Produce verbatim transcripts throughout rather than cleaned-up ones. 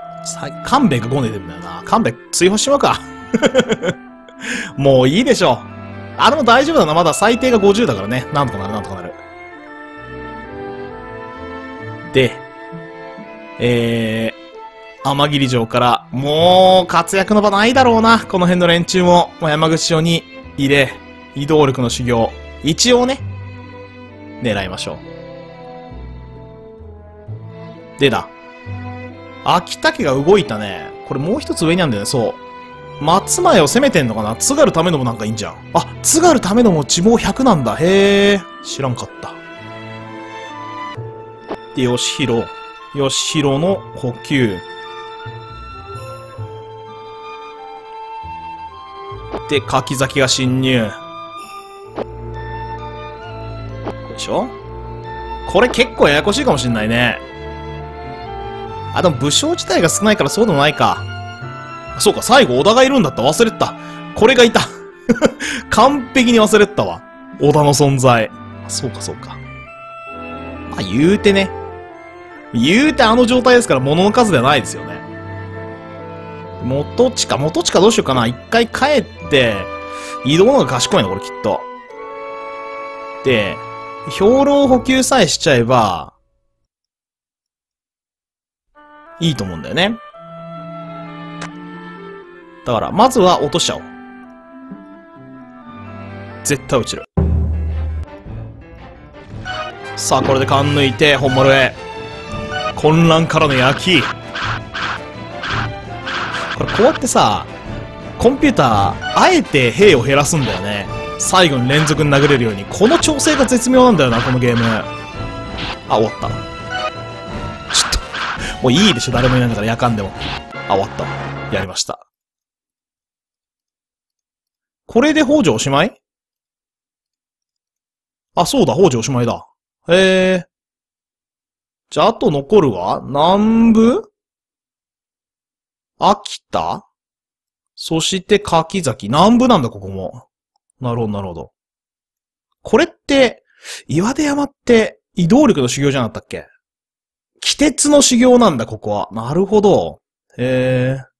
さ、勘弁がごねてるんだよな。勘弁追放しまうか。もういいでしょう。あ、でも大丈夫だな。まだ最低がごじゅうだからね。なんとかなる、なんとかなる。で、えー、天霧城から、もう、活躍の場ないだろうな。この辺の連中も、まあ、山口城に入れ、移動力の修行。一応ね、狙いましょう。でだ。秋田家が動いたね。これもう一つ上にあるんだよね、そう。松前を攻めてんのかな。津軽為信なんかいいんじゃん。あ、津軽為信も地貌ひゃくなんだ。へえ。知らんかった。で、義弘。義弘の補給。で、柿崎が侵入。でしょ？これ結構ややこしいかもしんないね。あ、でも武将自体が少ないからそうでもないか。そうか、最後織田がいるんだった。忘れてた。これがいた。完璧に忘れてたわ。織田の存在。そうか、そうか。あ、言うてね。言うてあの状態ですから物の数ではないですよね。元近、元近どうしようかな。一回帰って、移動の方が賢いの、これきっと。で、兵糧補給さえしちゃえば、いいと思うんだよね。だから、まずは落としちゃおう。絶対落ちる。さあ、これで勘抜いて、本丸へ。混乱からの焼き。これ、こうやってさ、コンピューター、あえて兵を減らすんだよね。最後に連続に殴れるように。この調整が絶妙なんだよな、このゲーム。あ、終わった。ちょっと、もういいでしょ、誰もいないんだから、やかんでも。あ、終わった。やりました。これで北条おしまい？あ、そうだ、北条おしまいだ。へえ。じゃあ、あと残るは南部？秋田？そして柿崎。南部なんだ、ここも。なるほど、なるほど。これって、岩出山って移動力の修行じゃなかったっけ？鬼鉄の修行なんだ、ここは。なるほど。へえ。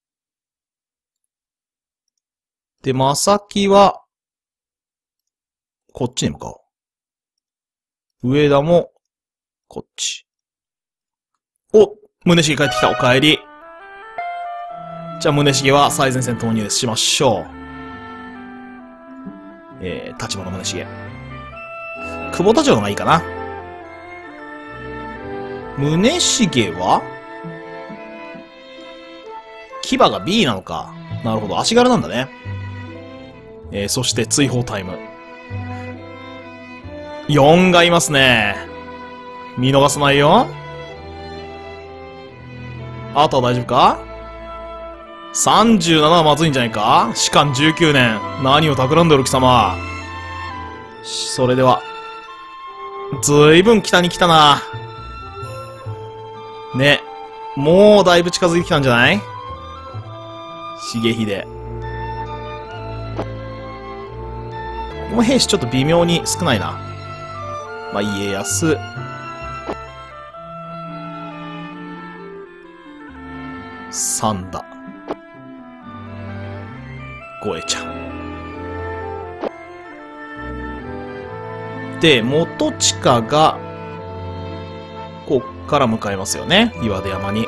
で、まさきは、こっちに向かおう。上田も、こっち。お、宗重帰ってきた。お帰り。じゃあ、宗重は最前線投入しましょう。えー、立花宗重。久保田城のがいいかな。宗重は牙が ビー なのか。なるほど。足柄なんだね。えー、そして追放タイム。よんがいますね。見逃さないよ。あとは大丈夫か？ さんじゅうなな はまずいんじゃないか？士官じゅうきゅうねん。何を企んでおる貴様。それでは。ずいぶん北に来たな。ね。もうだいぶ近づいてきたんじゃない？重秀。この兵士ちょっと微妙に少ないな。まあ、家康。三田。ごえちゃん。で、元親が、こっから向かいますよね。岩出山に。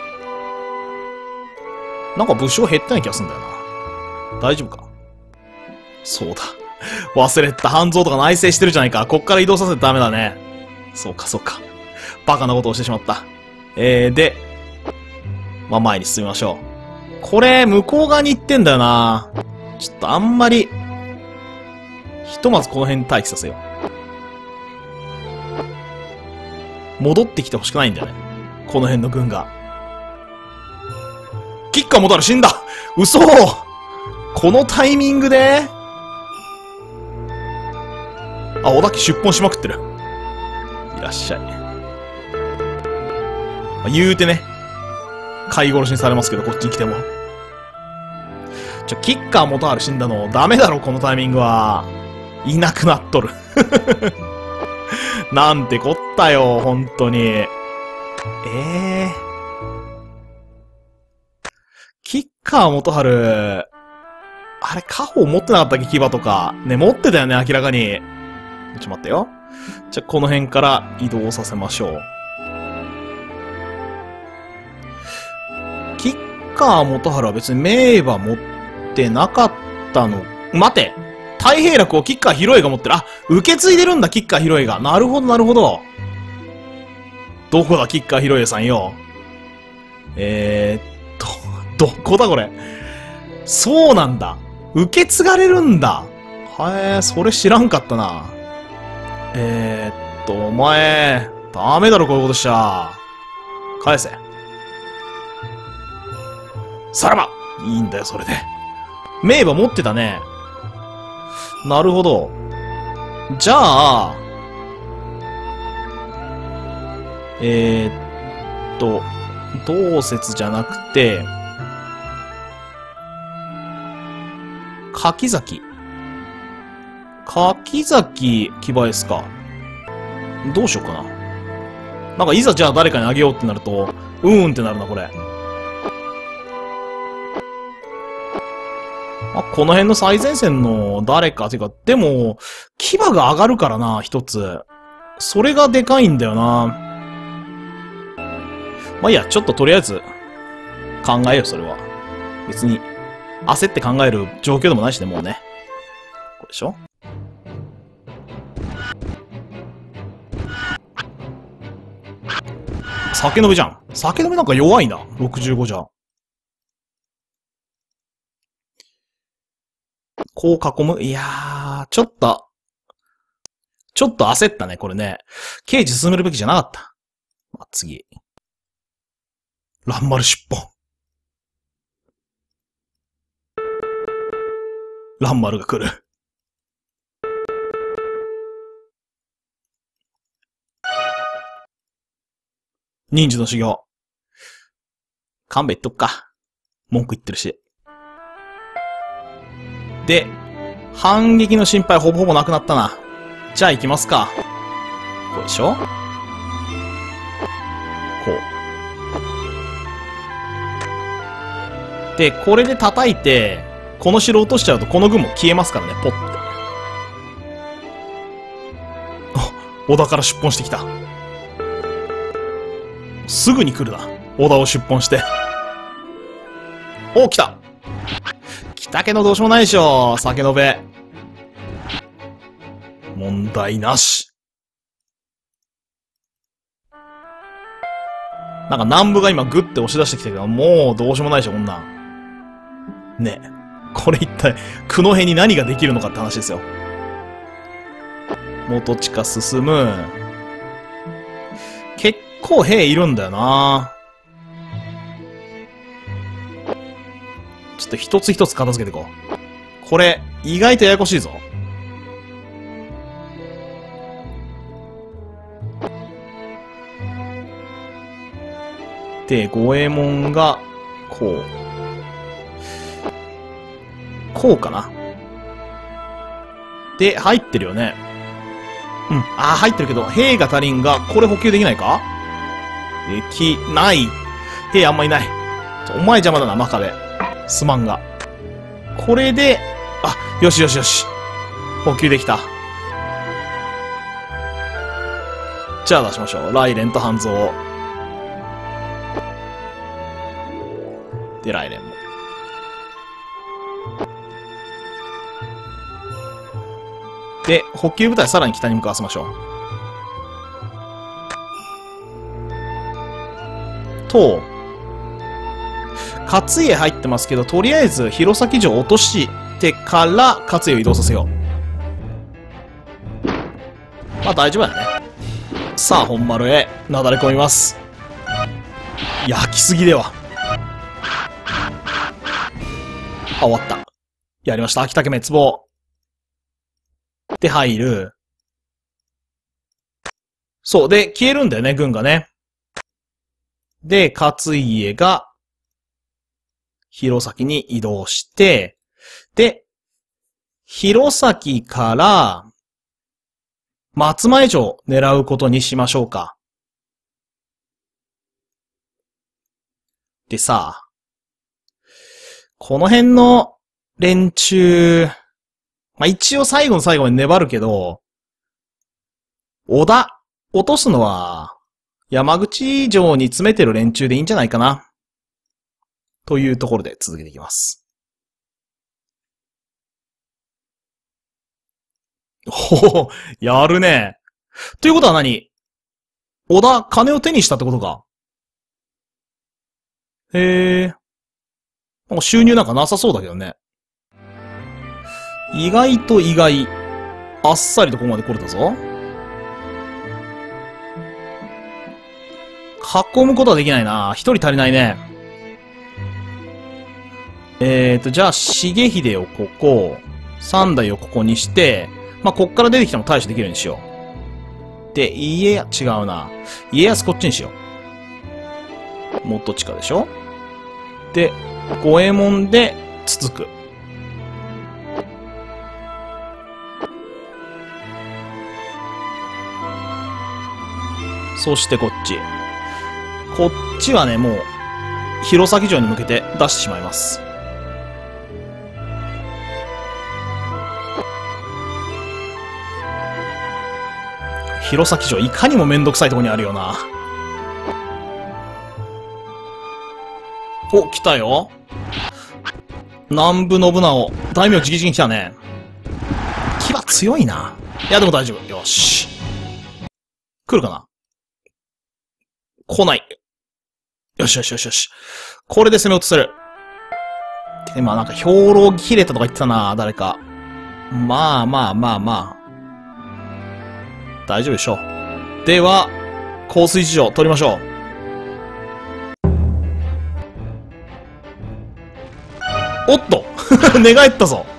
なんか武将減ってない気がするんだよな。大丈夫か？そうだ。忘れてた。半蔵とか内政してるじゃないか。こっから移動させてダメだね。そうか、そうか。バカなことをしてしまった。えー、で、まあ、前に進みましょう。これ、向こう側に行ってんだよな。ちょっとあんまり、ひとまずこの辺に待機させよう。戻ってきてほしくないんだよね。この辺の軍が。キッカー戻る死んだ！嘘！このタイミングであ、小田家出奔しまくってる。いらっしゃい。まあ、言うてね、飼い殺しにされますけど、こっちに来ても。ちょ、キッカー元春死んだの、ダメだろ、このタイミングは。いなくなっとる。なんてこったよ、ほんとに。ええキッカー元春、あれ、家宝持ってなかったっけ、牙とか。ね、持ってたよね、明らかに。ちょっと待ってよ。じゃ、この辺から移動させましょう。キッカー元春は別に名馬持ってなかったの。待て太平楽をキッカー広江が持ってる。あ、受け継いでるんだ、キッカー広江が。なるほど、なるほど。どこだ、キッカー広江さんよ。えーっと、どこだこれ。そうなんだ。受け継がれるんだ。はえ、それ知らんかったな。えーっと、お前、ダメだろ、こういうことしちゃ。返せ。さらばいいんだよ、それで。名馬持ってたね。なるほど。じゃあ、えーっと、同説じゃなくて、柿崎。柿崎、木林ですか。どうしようかな。なんかいざじゃあ誰かにあげようってなると、うーんってなるな、これ。あ、この辺の最前線の誰か、てか、でも、牙が上がるからな、一つ。それがでかいんだよな。まあいいや、ちょっととりあえず、考えよう、それは。別に、焦って考える状況でもないしね、もうね。これでしょ？酒飲みじゃん。酒飲みなんか弱いな、ろくじゅうごじゃ。こう囲む？いやー、ちょっと、ちょっと焦ったね、これね。刑事進めるべきじゃなかった。まあ、次。蘭丸出本。蘭丸が来る。忍者の修行。勘弁言っとくか。文句言ってるし。で、反撃の心配ほぼほぼなくなったな。じゃあ行きますか。こうでしょ？こう。で、これで叩いて、この城落としちゃうとこの軍も消えますからね、ポッて。あ、小田から出本してきた。すぐに来るな。小田を出本して。お、来た。来たけどどうしようもないでしょ。酒のべ。問題なし。なんか南部が今グッて押し出してきたけど、もうどうしようもないでしょ、こんなん。ねえ。これ一体、九戸に何ができるのかって話ですよ。元地下進む。結構兵いるんだよな。ちょっと一つ一つ片付けていこう。これ、意外とややこしいぞ。で、五右衛門が、こう。こうかな。で、入ってるよね。うん。ああ、入ってるけど、兵が足りんが、これ補給できないか？できない。兵あんまいない。お前邪魔だな、真壁。すまんが。これで、あ、よしよしよし。補給できた。じゃあ出しましょう。ライレンと半蔵。で、ライレンも。で、補給部隊さらに北に向かわせましょう。と、勝家入ってますけど、とりあえず弘前城落としてから勝家を移動させよう。まあ大丈夫だね。さあ、本丸へなだれ込みます。焼きすぎでは。あ、終わった。やりました。秋竹滅亡。で、入る。そう。で、消えるんだよね、軍がね。で、勝家が、弘前に移動して、で、弘前から、松前城を狙うことにしましょうか。でさ、 この辺の連中、まあ、一応最後の最後まで粘るけど、織田、落とすのは、山口城に詰めてる連中でいいんじゃないかな。というところで続けていきます。おお、やるね。ということは何？織田、金を手にしたってことか。へえ。なんか収入なんかなさそうだけどね。意外と意外。あっさりとここまで来れたぞ。囲むことはできないな。一人足りないね。えーと、じゃあ、重秀をここ、三代をここにして、まあ、こっから出てきたの対処できるようにしよう。で、家や、違うな。家康こっちにしよう。元近でしょ？で、五右衛門で、つつく。そしてこっち。こっちはね、もう、弘前城に向けて出してしまいます。弘前城、いかにもめんどくさいとこにあるよな。お、来たよ。南部信長、大名直々に来たね。牙強いな。いや、でも大丈夫。よし。来るかな？来ない。よしよしよしよし。これで攻め落とせる。今なんか兵糧切れたとか言ってたな、誰か。まあまあまあまあ。大丈夫でしょう。では、香水事情取りましょう。おっと寝返ったぞ。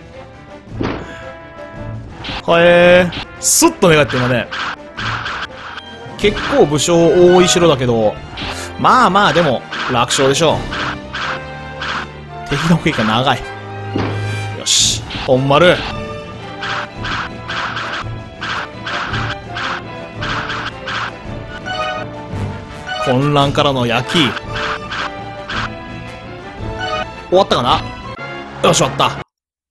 はえー。スッと寝返って今ね。結構武将多い城だけど、まあまあでも楽勝でしょう。敵の食いが長い。よし、本丸。混乱からの焼き。終わったかな？よし、終わった。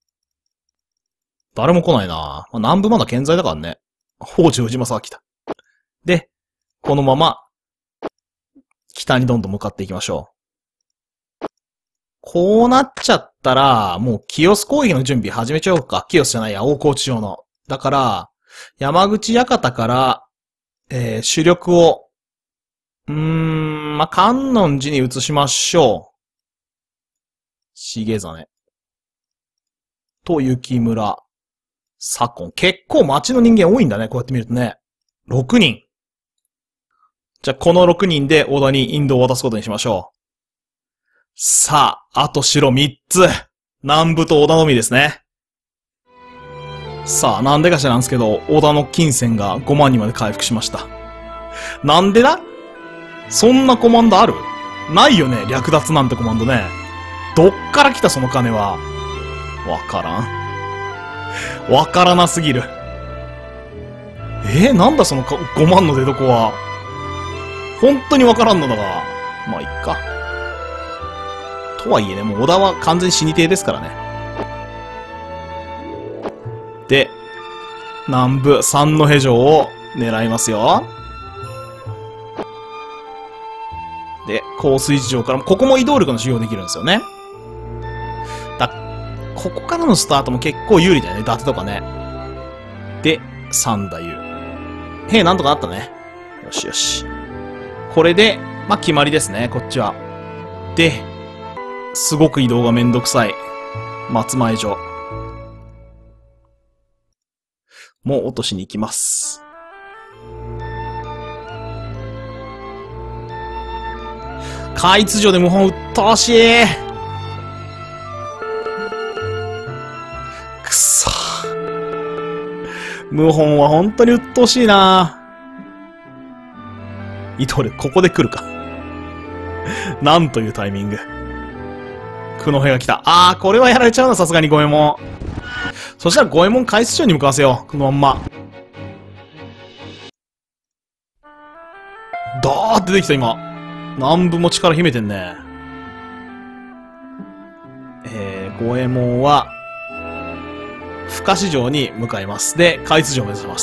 誰も来ないな。まあ、南部まだ健在だからね。北条氏政は来た。で、このまま、北にどんどん向かっていきましょう。こうなっちゃったら、もう清須攻撃の準備始めちゃおうか。清須じゃないや、大河内城の。だから、山口館から、えー、主力を、うーん、まあ、観音寺に移しましょう。重実。と、雪村。左近。結構町の人間多いんだね、こうやって見るとね。ろくにん。じゃあ、このろくにんで織田に引導を渡すことにしましょう。さあ、あと城みっつ。南部と織田のみですね。さあ、なんでかしらなんですけど、織田の金銭がごまんにまで回復しました。なんでだ？そんなコマンドある？ないよね、略奪なんてコマンドね。どっから来たその金は。わからん。わからなすぎる。えー、なんだそのごまんの出所は。本当にわからんのだが。まあ、いっか。とはいえね、もう織田は完全死に体ですからね。で、南部三戸城を狙いますよ。で、香水城からも、ここも移動力の修行できるんですよね。だ、ここからのスタートも結構有利だよね、伊達とかね。で、三太夫。へえ、なんとかなったね。よしよし。これで、まあ、決まりですね、こっちは。で、すごく移動がめんどくさい。松前城。もう落としに行きます。海津城で謀反うっとうしい。くそ。謀反は本当にうっとうしいな。イトル、ここで来るか。なんというタイミング。九戸が来た。あー、これはやられちゃうな、さすがに五右衛門。そしたら五右衛門海津城に向かわせよう。このまんま。ダーって出てきた、今。南部も力秘めてんね。 五右衛門は、深市城に向かいます。で、海津城を目指します。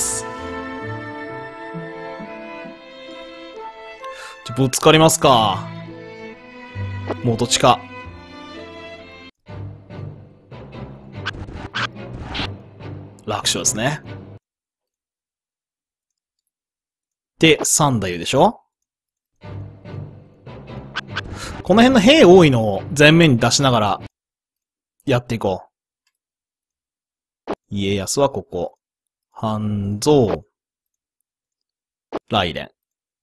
じゃ、ぶつかりますか。元地下。楽勝ですね。で、三太夫でしょ？この辺の兵多いのを前面に出しながら、やっていこう。家康はここ。半蔵。雷電。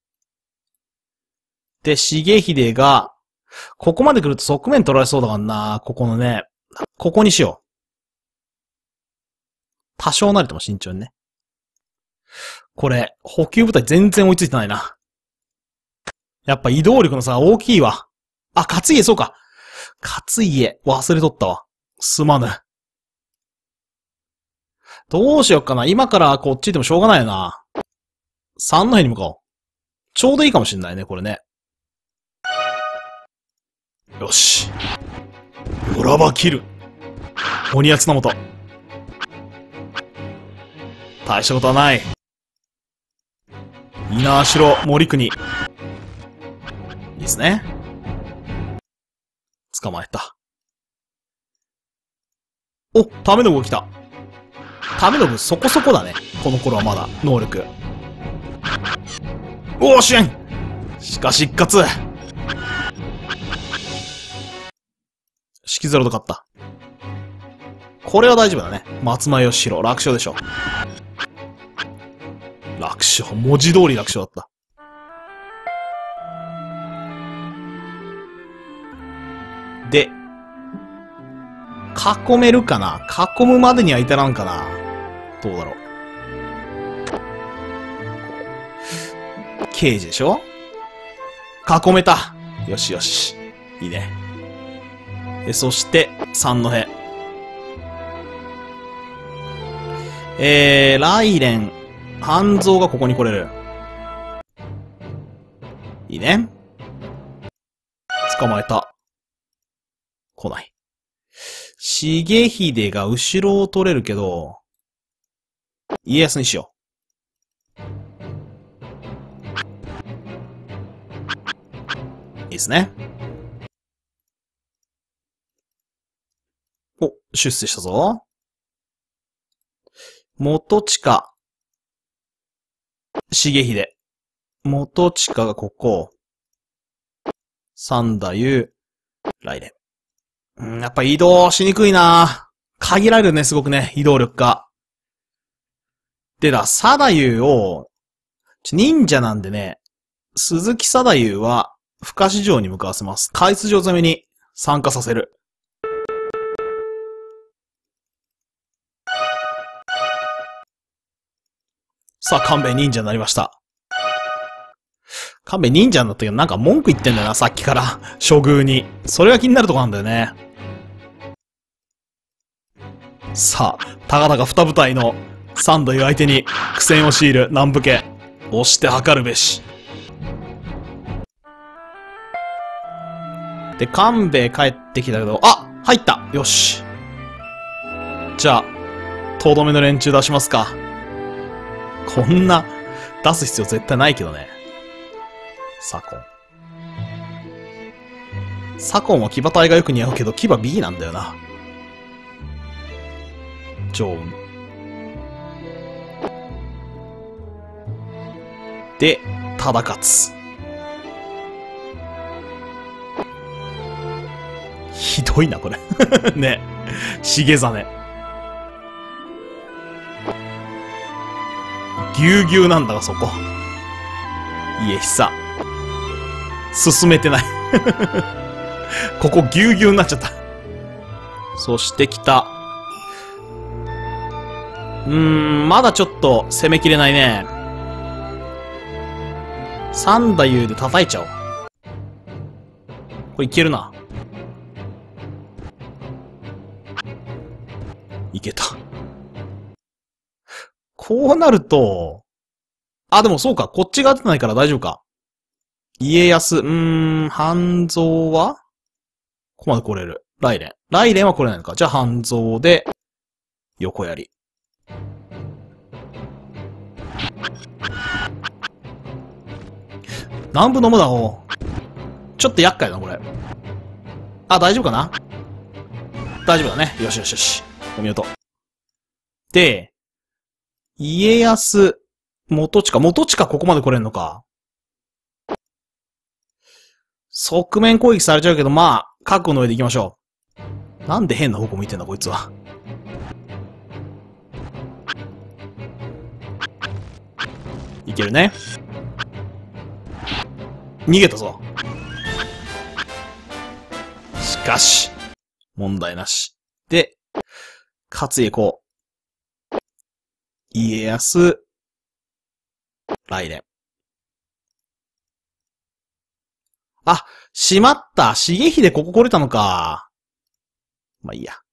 で、重秀が、ここまで来ると側面取られそうだからな。ここのね。ここにしよう。多少なりとも慎重にね。これ、補給部隊全然追いついてないな。やっぱ移動力の差が大きいわ。あ、勝家、そうか。勝家、忘れとったわ。すまぬ。どうしよっかな。今からこっちでもしょうがないよな。三の辺に向かおう。ちょうどいいかもしんないね、これね。よし。よらば切る。鬼や綱本。大したことはない。稲城、森国。いいですね。捕まえた。お、為信が来た。為信そこそこだね。この頃はまだ、能力。おーしゅんしかし一括引きずらと勝った。これは大丈夫だね。松前義弘、楽勝でしょ。楽勝。文字通り楽勝だった。で、囲めるかな？囲むまでには至らんかな？どうだろう。刑事でしょ？囲めた。よしよし。いいね。で、そして、三戸。えー、雷電、半蔵がここに来れる。いいね。捕まえた。来ない。重秀が後ろを取れるけど、家康にしよう。いいですね。お、出世したぞ。元親、重秀。元親がここ。三太夫、雷電。うん、やっぱ移動しにくいな。限られるね、すごくね、移動力が。でだ、左太夫を、忍者なんでね、鈴木左太夫は、深市城に向かわせます。海津城攻めに参加させる。さあ、勘弁忍者になりました。勘弁忍者になったけど、なんか文句言ってんだよな、さっきから。処遇に。それが気になるとこなんだよね。さあ、たかだか二部隊の三太夫相手に苦戦を強いる南部家。押して測るべし。で、官兵衛帰ってきたけど、あ！入った！よし。じゃあ、とどめの連中出しますか。こんな、出す必要絶対ないけどね。左近。左近は騎馬隊がよく似合うけど、騎馬 ビー なんだよな。常雲。で、忠勝。ひどいな、これ。ね。重実。ぎゅうぎゅうなんだが、そこ。家久。進めてない。ここぎゅうぎゅうになっちゃった。そして来た。うーん、まだちょっと攻めきれないね。三太夫で叩いちゃおう。これいけるな。いけた。こうなると、あ、でもそうか、こっちが当てないから大丈夫か。家康、うーん、半蔵はここまで来れる。 ライレン。ライレンは来れないのか。じゃあ半蔵で、横槍。南部の無駄を。ちょっと厄介だな、これ。あ、大丈夫かな？大丈夫だね。よしよしよし。お見事。で、家康、元近。元近ここまで来れんのか。側面攻撃されちゃうけど、まあ、覚悟の上で行きましょう。なんで変な方向向いてんだ、こいつは。いけるね。逃げたぞ。しかし、問題なし。で、勝家こう。家康、来年。あ、しまった。重秀ここ来れたのか。まあいいや。